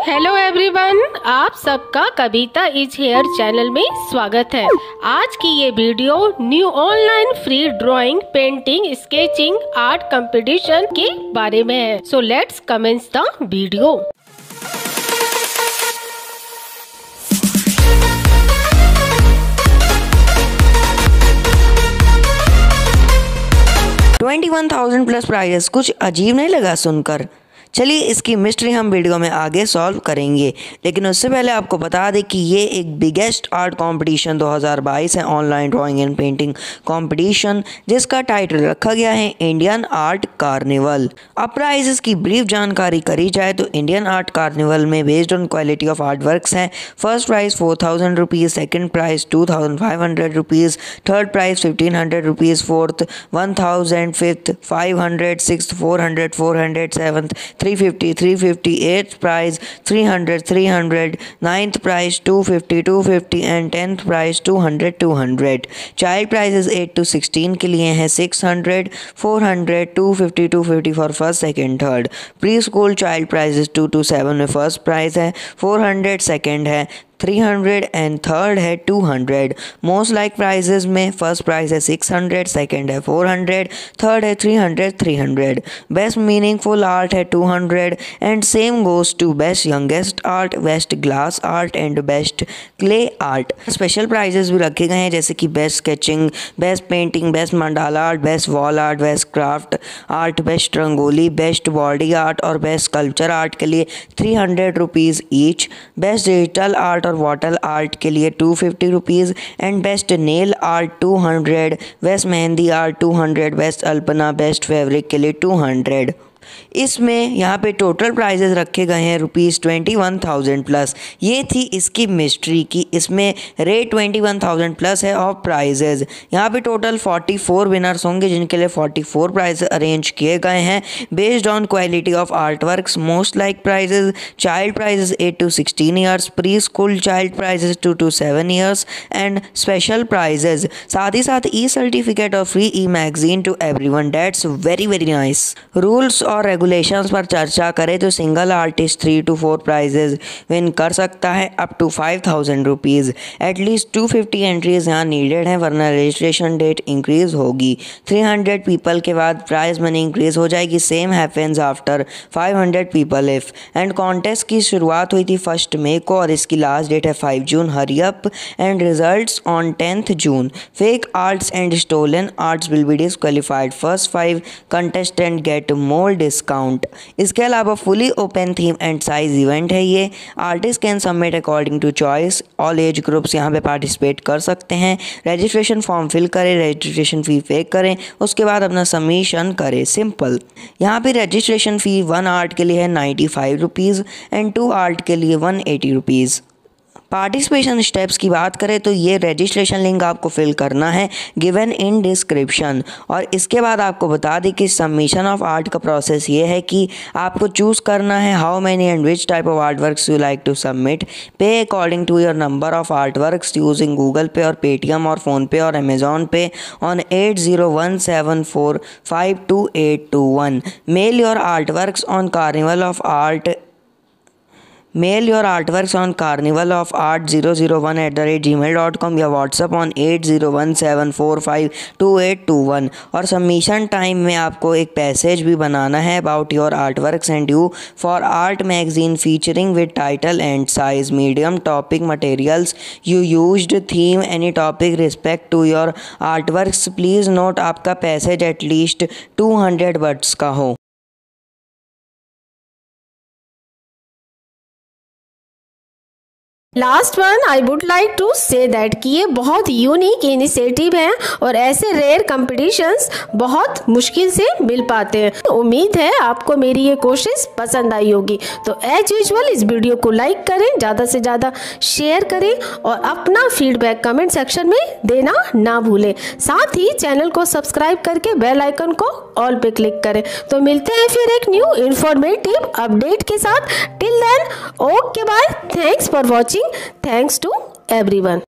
Hello everyone, आप सबका कविता is here channel में स्वागत है। आज की ये video new online free drawing, painting, sketching, art competition के बारे में है। So let's commence the video. $21,000 prizes कुछ अजीब नहीं लगा सुनकर? चलिए इसकी मिस्ट्री हम वीडियो में आगे सॉल्व करेंगे, लेकिन उससे पहले आपको बता दें कि ये एक बिगेस्ट आर्ट कंपटीशन 2022 है, online drawing and painting competition, जिसका टाइटल रखा गया है इंडियन आर्ट कार्निवल। अब प्राइजेस की ब्रीफ जानकारी करी जाए तो इंडियन आर्ट कार्निवल में based on quality of art works हैं। First prize ₹4,000, second prize ₹2,500, third prize ₹1,500, fourth $1,000, fifth $500, sixth $400, 400, seventh $350, 350, 8th prize 300, 300, 9th prize 250, 250 and 10th prize 200, 200. Child prizes 8 to 16 के लिए हैं 600, 400, 250, 250 for first, second, third. Preschool child prizes 2 to 7 में first prize है, 400 second है, 300 and third है 200। Most like prizes में first prize है 600, second है 400, थर्ड है 300, 300। बेस्ट मीनिंगफुल आर्ट है 200 and same goes to best youngest art, best glass art and best clay art. Special prizes भी रखे गए हैं जैसे कि best sketching, best painting, best mandala art, best wall art, best craft art, best rangoli, best body art और best sculpture art के लिए ₹300 each. Best digital art और वाटर आर्ट के लिए ₹250 and best nail art 200, best mehndi art 200, best alpana, best fabric के लिए 200। इसमें यहाँ पे टोटल प्राइजेस रखे गए हैं ₹21,000+। ये थी इसकी मिस्ट्री कि इसमें रेट $21,000+ है ऑफ प्राइजेज। यहाँ पे टोटल 44 विनर्स होंगे जिनके लिए 44 प्राइज अरेंज किए गए हैं based on quality of art works. Most like prizes, child prizes 8 to 16 years, preschool child prizes 2 to 7 years and special prizes. साथ ही साथ ई सर्टिफिकेट और free E magazine to everyone. That's very very nice. Rules और regulations पर चर्चा करें तो single artist 3 to 4 prizes win कर सकता है अप टू ₹5,000। एटलीस्ट 250 एंट्रीज यहाँ नीडेड हैं वरना रजिस्ट्रेशन डेट इंक्रीज होगी। 300 पीपल के बाद प्राइज मनी इंक्रीज हो जाएगी। Same happens after 500 people if. And contest की शुरुआत हुई थी 1 मई को और इसकी लास्ट डेट है 5 June. Hurry up and results on 10th June. Fake arts and stolen arts will be disqualified. First 5 contestant get more discount. इसके अलावा fully open theme and size event है ये। Artist can submit according to choice. All age groups यहाँ पे participate कर सकते हैं। Registration form fill करें, रजिस्ट्रेशन फ़ी पे करें, उसके बाद अपना सबमिशन करें। सिंपल। यहाँ पे रजिस्ट्रेशन फ़ी 1 आर्ट के लिए है ₹95 एंड 2 आर्ट के लिए ₹180। पार्टिसिपेशन स्टेप्स की बात करें तो ये रजिस्ट्रेशन लिंक आपको फिल करना है गिवन इन डिस्क्रिप्शन। और इसके बाद आपको बता दें कि सबमिशन ऑफ आर्ट का प्रोसेस ये है कि आपको चूज़ करना है how many and which type of art works you like to submit. Pay according to your number of art works using Google Pay और पेटीएम और फ़ोनपे और Amazon Pay on 8017452821। Mail your art works on carnival of art carnivalofart001@gmail.com या WhatsApp on 8017452821। और submission time में आपको एक passage भी बनाना है about your art works and you for art magazine featuring with title and size, medium, topic, materials you used, theme, any topic respect to your art works. Please note आपका passage at least 200 words का हो। Last one I would like to say that कि ये बहुत unique initiative है और ऐसे rare competitions बहुत मुश्किल से मिल पाते हैं। उम्मीद है आपको मेरी ये कोशिश पसंद आई होगी। तो एज यूजुअल इस वीडियो को लाइक करें, ज़्यादा से ज़्यादा शेयर करें और अपना फीडबैक कमेंट सेक्शन में देना ना भूलें। साथ ही चैनल को सब्सक्राइब करके बेल आइकन को ऑल पे क्लिक करें। तो मिलते हैं फिर एक न्यू इन्फॉर्मेटिव अपडेट के साथ। Till then okay bye, thanks for watching. Thanks to everyone.